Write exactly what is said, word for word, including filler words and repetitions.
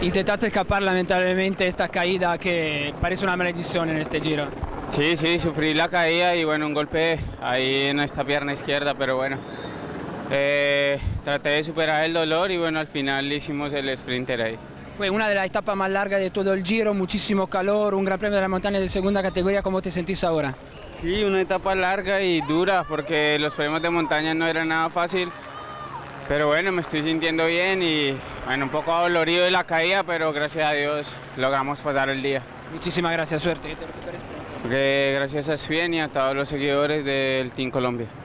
Intentaste escapar lamentablemente esta caída que parece una maldición en este Giro. Sí, sí, sufrí la caída y bueno, un golpe ahí en esta pierna izquierda, pero bueno, eh, traté de superar el dolor y bueno, al final hicimos el sprinter ahí. Fue una de las etapas más largas de todo el Giro, muchísimo calor, un gran premio de la montaña de segunda categoría. ¿Cómo te sentís ahora? Sí, una etapa larga y dura porque los premios de montaña no era nada fácil, pero bueno, me estoy sintiendo bien y bueno, un poco dolorido de la caída, pero gracias a Dios logramos pasar el día. Muchísimas gracias, suerte, que te recuperes pronto. Porque gracias a Sven y a todos los seguidores del Team Colombia.